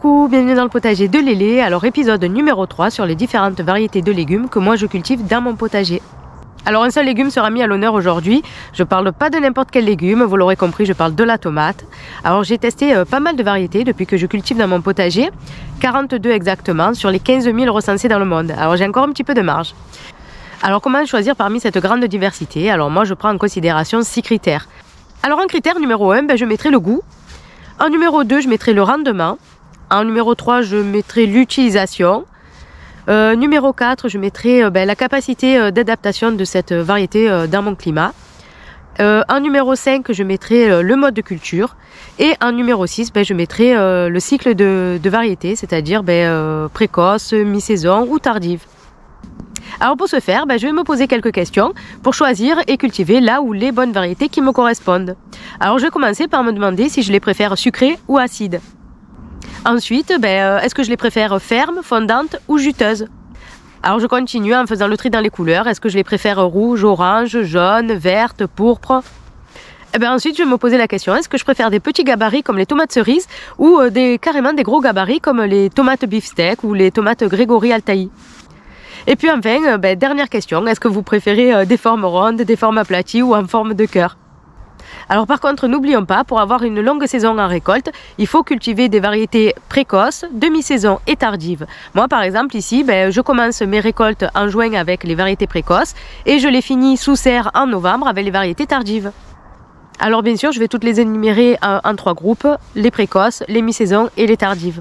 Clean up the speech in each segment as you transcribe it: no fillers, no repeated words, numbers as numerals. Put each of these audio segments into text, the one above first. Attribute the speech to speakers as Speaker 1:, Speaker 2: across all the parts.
Speaker 1: Coucou, bienvenue dans le potager de Lélé. Alors épisode numéro 3 sur les différentes variétés de légumes que moi je cultive dans mon potager. Alors un seul légume sera mis à l'honneur aujourd'hui. Je parle pas de n'importe quel légume, vous l'aurez compris, je parle de la tomate. Alors j'ai testé pas mal de variétés depuis que je cultive dans mon potager, 42 exactement sur les 15 000 recensés dans le monde. Alors j'ai encore un petit peu de marge. Alors comment choisir parmi cette grande diversité? Alors moi je prends en considération 6 critères. Alors en critère numéro 1, je mettrai le goût. En numéro 2, je mettrai le rendement. En numéro 3, je mettrai l'utilisation. Numéro 4, je mettrai la capacité d'adaptation de cette variété dans mon climat. En numéro 5, je mettrai le mode de culture. Et en numéro 6, je mettrai le cycle de variété, c'est-à-dire précoce, mi-saison ou tardive. Alors pour ce faire, je vais me poser quelques questions pour choisir et cultiver là où les bonnes variétés qui me correspondent. Alors je vais commencer par me demander si je les préfère sucrées ou acides. Ensuite, est-ce que je les préfère fermes, fondantes ou juteuses? Alors je continue en faisant le tri dans les couleurs. Est-ce que je les préfère rouges, orange, jaunes, vertes, pourpres? Ensuite, je vais me poser la question, est-ce que je préfère des petits gabarits comme les tomates cerises ou carrément des gros gabarits comme les tomates beefsteak ou les tomates Grégory Altaï? Et puis enfin, dernière question, est-ce que vous préférez des formes rondes, des formes aplaties ou en forme de cœur? Alors par contre, n'oublions pas, pour avoir une longue saison en récolte, il faut cultiver des variétés précoces, demi-saison et tardives. Moi par exemple ici, je commence mes récoltes en juin avec les variétés précoces et je les finis sous serre en novembre avec les variétés tardives. Alors bien sûr, je vais toutes les énumérer en 3 groupes, les précoces, les mi-saison et les tardives.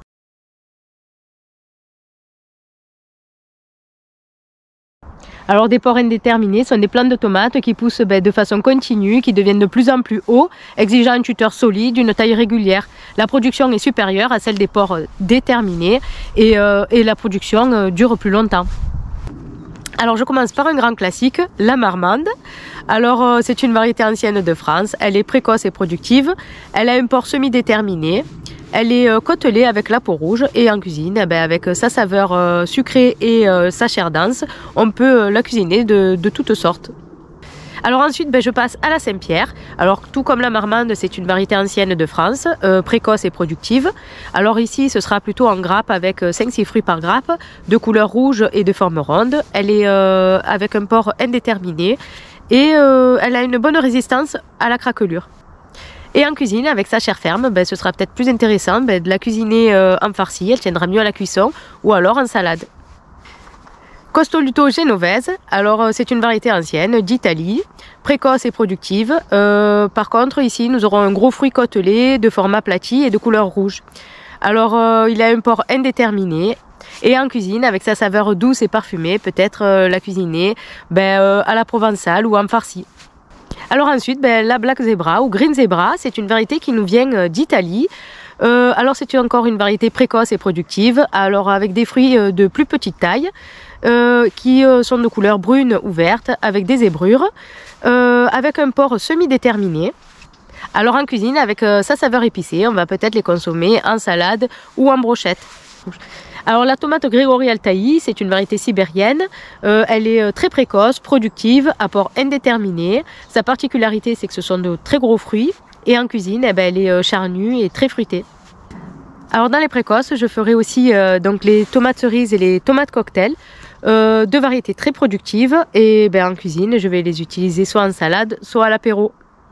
Speaker 1: Alors des pores indéterminés sont des plantes de tomates qui poussent de façon continue, qui deviennent de plus en plus hauts, exigeant une tuteur solide, une taille régulière. La production est supérieure à celle des pores déterminés et la production dure plus longtemps. Alors je commence par un grand classique, la marmande. Alors c'est une variété ancienne de France, elle est précoce et productive, elle a un port semi-déterminé. Elle est côtelée avec la peau rouge et en cuisine, avec sa saveur sucrée et sa chair dense, on peut la cuisiner de toutes sortes. Alors ensuite, je passe à la Saint-Pierre. Alors tout comme la marmande, c'est une variété ancienne de France, précoce et productive. Alors ici, ce sera plutôt en grappe avec 5-6 fruits par grappe, de couleur rouge et de forme ronde. Elle est avec un port indéterminé et elle a une bonne résistance à la craquelure. Et en cuisine, avec sa chair ferme, ce sera peut-être plus intéressant de la cuisiner en farci, elle tiendra mieux à la cuisson, ou alors en salade. Costoluto genovese, alors c'est une variété ancienne d'Italie, précoce et productive. Par contre, ici, nous aurons un gros fruit côtelé de format aplati et de couleur rouge. Alors, il a un port indéterminé. Et en cuisine, avec sa saveur douce et parfumée, peut-être la cuisiner à la provençale ou en farci. Alors ensuite, la Black Zebra ou Green Zebra, c'est une variété qui nous vient d'Italie. Alors c'est encore une variété précoce et productive, alors avec des fruits de plus petite taille, qui sont de couleur brune ou verte, avec des zébrures, avec un port semi-déterminé. Alors en cuisine, avec sa saveur épicée, on va peut-être les consommer en salade ou en brochette. Alors la tomate Grégory Altaï, c'est une variété sibérienne, elle est très précoce, productive, à port indéterminé. Sa particularité, c'est que ce sont de très gros fruits et en cuisine, elle est charnue et très fruitée. Alors dans les précoces, je ferai aussi donc les tomates cerises et les tomates cocktail, deux variétés très productives et en cuisine, je vais les utiliser soit en salade, soit à l'apéro.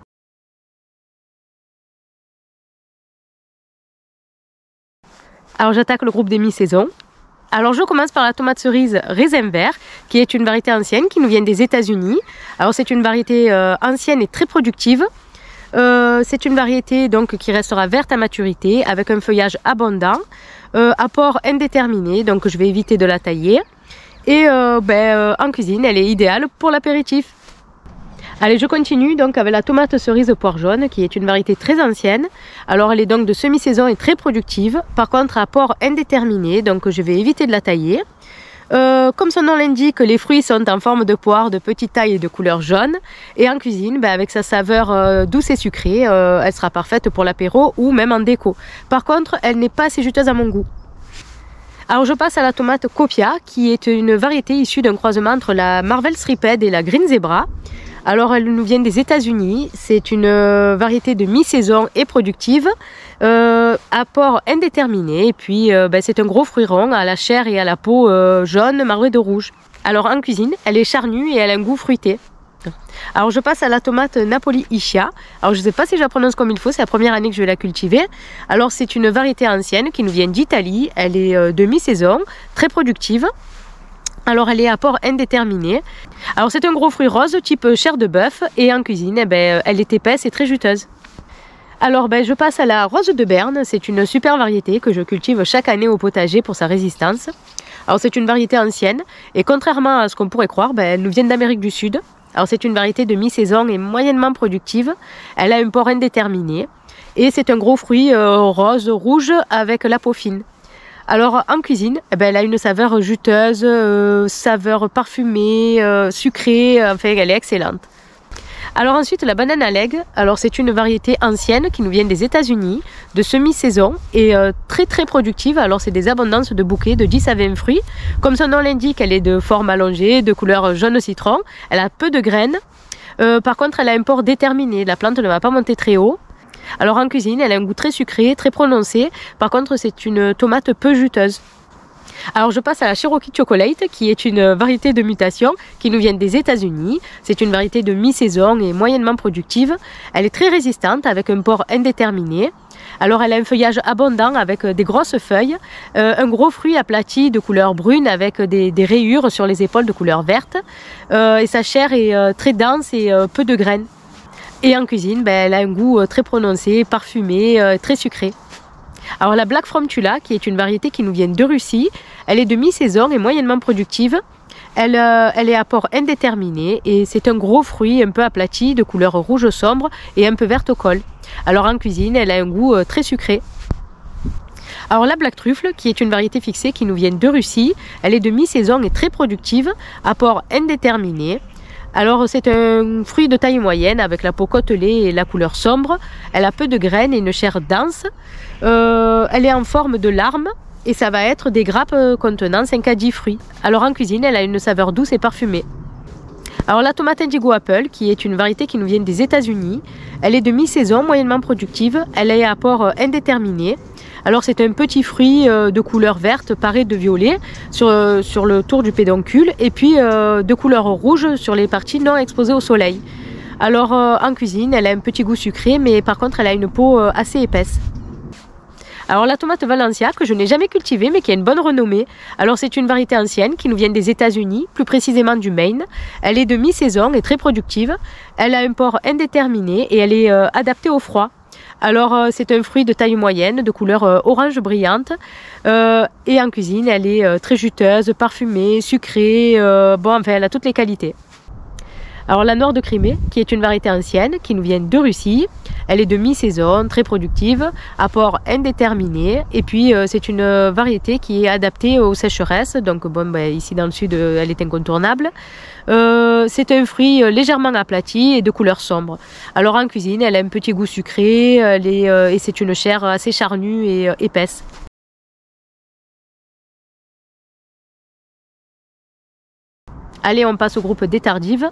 Speaker 1: Alors j'attaque le groupe des mi-saisons. Alors je commence par la tomate cerise raisin vert, qui est une variété ancienne qui nous vient des États-Unis. Alors c'est une variété ancienne et très productive. C'est une variété donc qui restera verte à maturité avec un feuillage abondant, apport indéterminé, donc je vais éviter de la tailler. Et en cuisine, elle est idéale pour l'apéritif. Allez, je continue donc avec la tomate cerise poire jaune qui est une variété très ancienne. Alors elle est donc de semi-saison et très productive. Par contre à port indéterminé, donc je vais éviter de la tailler. Comme son nom l'indique, les fruits sont en forme de poire de petite taille et de couleur jaune. Et en cuisine, avec sa saveur douce et sucrée, elle sera parfaite pour l'apéro ou même en déco. Par contre, elle n'est pas assez juteuse à mon goût. Alors je passe à la tomate Copia qui est une variété issue d'un croisement entre la Marvel Striped et la Green Zebra. Alors elle nous vient des États-Unis, c'est une variété de mi-saison et productive, apport indéterminé, et puis c'est un gros fruit rond à la chair et à la peau jaune marbrée de rouge. Alors en cuisine, elle est charnue et elle a un goût fruité. Alors je passe à la tomate Napoli Ischia. Alors je ne sais pas si je la prononce comme il faut, c'est la première année que je vais la cultiver. Alors c'est une variété ancienne qui nous vient d'Italie, elle est de mi-saison, très productive. Alors elle est à port indéterminé. Alors c'est un gros fruit rose type chair de bœuf et en cuisine elle est épaisse et très juteuse. Alors je passe à la rose de Berne, c'est une super variété que je cultive chaque année au potager pour sa résistance. Alors c'est une variété ancienne et contrairement à ce qu'on pourrait croire, elle nous vient d'Amérique du Sud. Alors c'est une variété de mi-saison et moyennement productive. Elle a un port indéterminé et c'est un gros fruit rose rouge avec la peau fine. Alors en cuisine, elle a une saveur juteuse, saveur parfumée, sucrée, enfin elle est excellente. Alors ensuite la banane à legs, alors c'est une variété ancienne qui nous vient des États-Unis, de semi-saison et très très productive. Alors c'est des abondances de bouquets de 10 à 20 fruits. Comme son nom l'indique, elle est de forme allongée, de couleur jaune citron, elle a peu de graines. Par contre elle a un port déterminé, la plante ne va pas monter très haut. Alors en cuisine, elle a un goût très sucré, très prononcé. Par contre c'est une tomate peu juteuse. Alors je passe à la Cherokee Chocolate qui est une variété de mutation qui nous vient des États-Unis. C'est une variété de mi-saison et moyennement productive. Elle est très résistante avec un port indéterminé. Alors elle a un feuillage abondant avec des grosses feuilles, un gros fruit aplati de couleur brune avec des rayures sur les épaules de couleur verte. Et sa chair est très dense et peu de graines. Et en cuisine, elle a un goût très prononcé, parfumé, très sucré. Alors la Black From Tula, qui est une variété qui nous vient de Russie, elle est de mi-saison et moyennement productive. Elle est à port indéterminé et c'est un gros fruit un peu aplati de couleur rouge sombre et un peu verte au col. Alors en cuisine, elle a un goût très sucré. Alors la Black Truffle, qui est une variété fixée qui nous vient de Russie, elle est de mi-saison et très productive, à port indéterminé. Alors c'est un fruit de taille moyenne avec la peau côtelée et la couleur sombre. Elle a peu de graines et une chair dense. Elle est en forme de larme et ça va être des grappes contenant 5 à 10 fruits. Alors en cuisine, elle a une saveur douce et parfumée. Alors la tomate Indigo Apple, qui est une variété qui nous vient des États-Unis, elle est de mi-saison, moyennement productive. Elle est à port indéterminé. Alors c'est un petit fruit de couleur verte paré de violet sur le tour du pédoncule et puis de couleur rouge sur les parties non exposées au soleil. Alors en cuisine, elle a un petit goût sucré mais par contre elle a une peau assez épaisse. Alors la tomate Valencia, que je n'ai jamais cultivée mais qui a une bonne renommée. Alors c'est une variété ancienne qui nous vient des États-Unis, plus précisément du Maine. Elle est de mi-saison et très productive. Elle a un port indéterminé et elle est adaptée au froid. Alors c'est un fruit de taille moyenne, de couleur orange brillante et en cuisine elle est très juteuse, parfumée, sucrée, elle a toutes les qualités. Alors la Noire de Crimée, qui est une variété ancienne, qui nous vient de Russie, elle est de mi-saison, très productive, à port indéterminé et puis c'est une variété qui est adaptée aux sécheresses, donc ici dans le sud elle est incontournable. C'est un fruit légèrement aplati et de couleur sombre. Alors en cuisine, elle a un petit goût sucré et c'est une chair assez charnue et épaisse. Allez, on passe au groupe des tardives.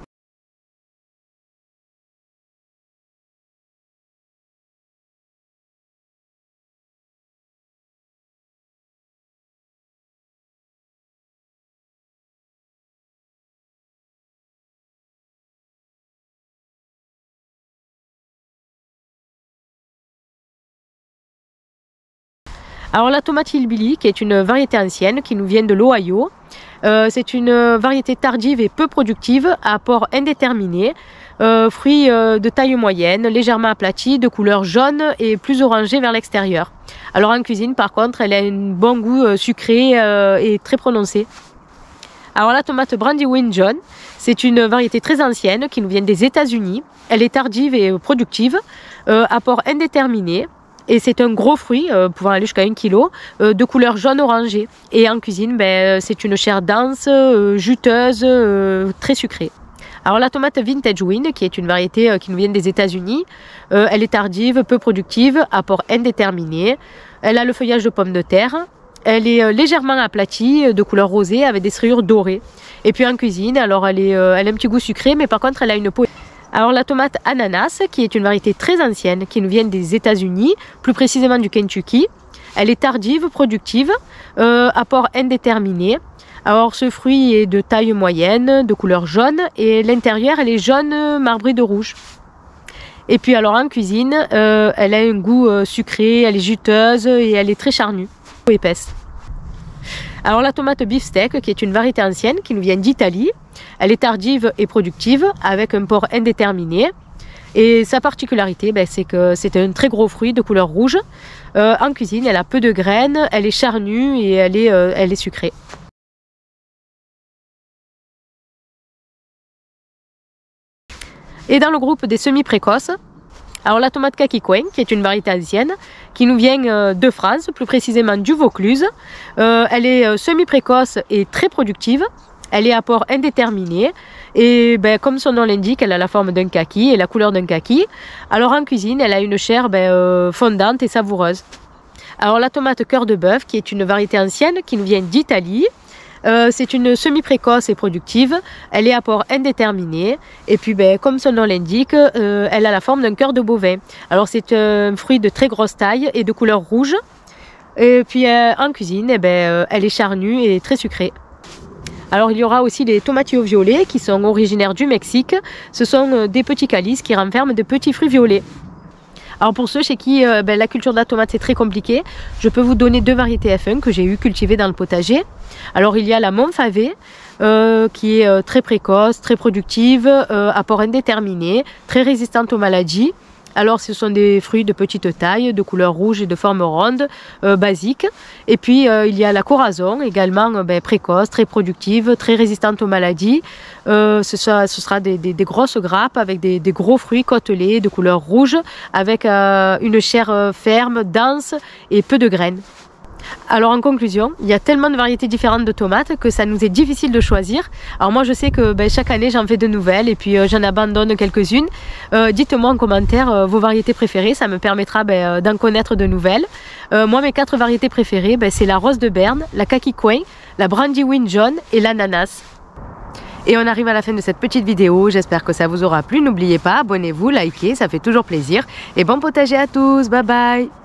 Speaker 1: Alors la tomate Hillbilly, qui est une variété ancienne qui nous vient de l'Ohio, c'est une variété tardive et peu productive à port indéterminé, fruit de taille moyenne, légèrement aplati, de couleur jaune et plus orangé vers l'extérieur. Alors en cuisine par contre, elle a un bon goût sucré et très prononcé. Alors la tomate Brandywine John, c'est une variété très ancienne qui nous vient des États-Unis. Elle est tardive et productive, à port indéterminé. Et c'est un gros fruit, pouvant aller jusqu'à 1 kg, de couleur jaune orangé. Et en cuisine, c'est une chair dense, juteuse, très sucrée. Alors la tomate Vintage Win, qui est une variété qui nous vient des États-Unis, elle est tardive, peu productive, à port indéterminé. Elle a le feuillage de pomme de terre. elle est légèrement aplatie, de couleur rosée, avec des rayures dorées. Et puis en cuisine, alors elle a un petit goût sucré, mais par contre elle a une peau. Alors la tomate ananas, qui est une variété très ancienne, qui nous vient des États-Unis, plus précisément du Kentucky. Elle est tardive, productive, apport indéterminé. Alors ce fruit est de taille moyenne, de couleur jaune, et l'intérieur elle est jaune marbré de rouge. Et puis alors en cuisine, elle a un goût sucré, elle est juteuse et elle est très charnue, épaisse. Alors la tomate beefsteak, qui est une variété ancienne, qui nous vient d'Italie, elle est tardive et productive, avec un port indéterminé. Et sa particularité, c'est que c'est un très gros fruit de couleur rouge. En cuisine, elle a peu de graines, elle est charnue et elle est sucrée. Et dans le groupe des semi-précoces, alors la tomate kaki coin, qui est une variété ancienne, qui nous vient de France, plus précisément du Vaucluse. Elle est semi-précoce et très productive. Elle est à port indéterminé et comme son nom l'indique, elle a la forme d'un kaki et la couleur d'un kaki. Alors en cuisine, elle a une chair fondante et savoureuse. Alors la tomate cœur de bœuf, qui est une variété ancienne, qui nous vient d'Italie. C'est une semi-précoce et productive, elle est à port indéterminé et puis comme son nom l'indique, elle a la forme d'un cœur de bovin. Alors c'est un fruit de très grosse taille et de couleur rouge et puis en cuisine elle est charnue et très sucrée. Alors il y aura aussi les tomatillos violets qui sont originaires du Mexique. Ce sont des petits calices qui renferment de petits fruits violets. Alors pour ceux chez qui la culture de la tomate c'est très compliqué, je peux vous donner deux variétés F1 que j'ai eu cultivées dans le potager. Alors il y a la Montfavet qui est très précoce, très productive, à port indéterminé, très résistante aux maladies. Alors ce sont des fruits de petite taille, de couleur rouge et de forme ronde, basique. Et puis il y a la Corazon, également précoce, très productive, très résistante aux maladies. Ce sera des grosses grappes avec des gros fruits côtelés de couleur rouge, avec une chair ferme, dense et peu de graines. Alors en conclusion, il y a tellement de variétés différentes de tomates que ça nous est difficile de choisir. Alors moi je sais que chaque année j'en fais de nouvelles et puis j'en abandonne quelques-unes. Dites-moi en commentaire vos variétés préférées, ça me permettra d'en connaître de nouvelles. Moi mes 4 variétés préférées, c'est la rose de Berne, la kaki coin, la brandywine jaune et l'ananas. Et on arrive à la fin de cette petite vidéo, j'espère que ça vous aura plu. N'oubliez pas, abonnez-vous, likez, ça fait toujours plaisir. Et bon potager à tous, bye bye!